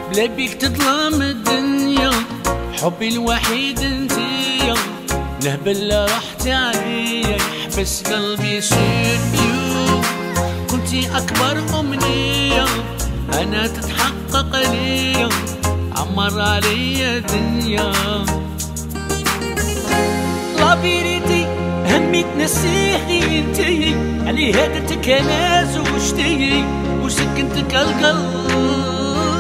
بلا بيك تظلم الدنيا، حبي الوحيد انتيا، نهبل رحت عليا يحبس قلبي يصير يو. كنتي أكبر أمنية أنا تتحقق ليا، عمر عليا دنيا. لا فيريتي همي تنسيحي انتي، علي هدرتك انا زوجتي وسكنتك القلب.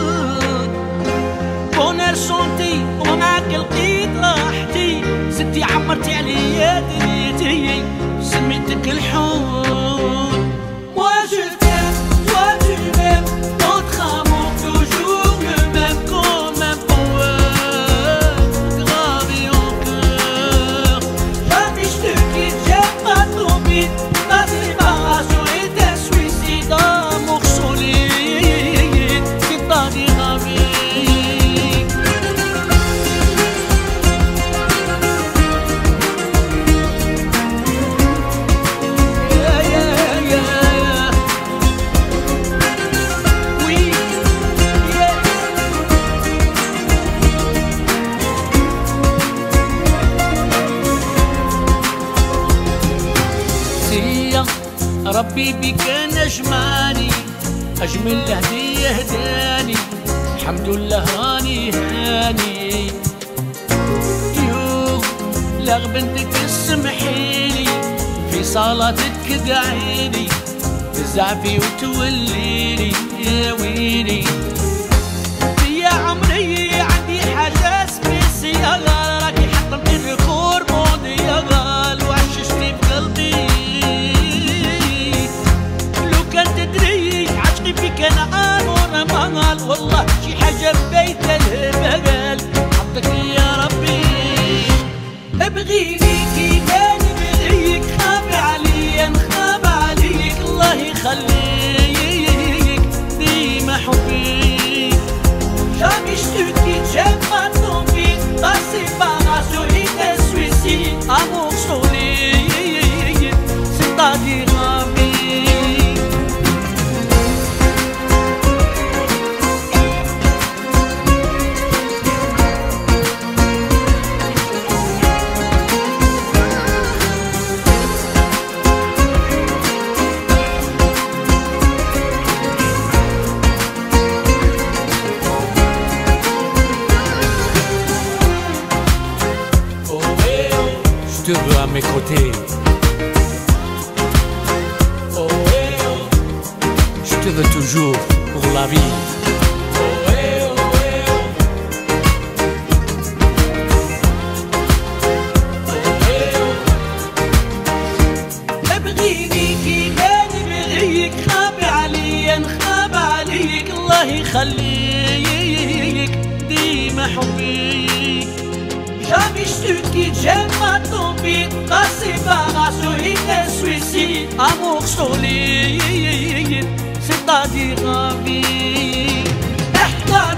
بونر صوتي ومعاك لقيت راحتي، ستي عمرتي عليا دنيتي سميتك الحب. Moi je t'aime, toi tu m'aimes, notre amour toujours le même comme un poème gravé au cœur. Jamais je te quitte, j'aime pas trop vite, ma séparation est un suicide, amour solide, c'est pas dérangé. ربي بك نجماني، أجمل هدية هداني، الحمد لله راني هاني. يو لا بنتك اسمحيلي، في صلاتك ادعيلي، تزعفي وتوليلي يا ويلي. يا عمري عندي حاجة سبيسيال، راكي حطمتي الريكور مونديال وعششتي في قلبي. فيك انا امور مغال، والله شي حاجه ببيت الهبال حطك يا ربي. ابغيني كيما نبغيك، خاف عليا نخاف عليك، الله يخليك ديما حبي. Jamais je te quitte, j'aime pas ton vide, ta séparation est un suicide, amour solide, c'est-à-dire la vie. Je te veux à mes côtés. Oh, oh. Je te veux toujours pour la vie. Oh, oh. ابغيني كيما نبغيك، خاف عليا نخاف عليك، الله يخليك ديما حبي. Jamais je te quitte, j'aime pas ton vide, ta séparation est un suicide, amour solide, c'est-à-dire la vie.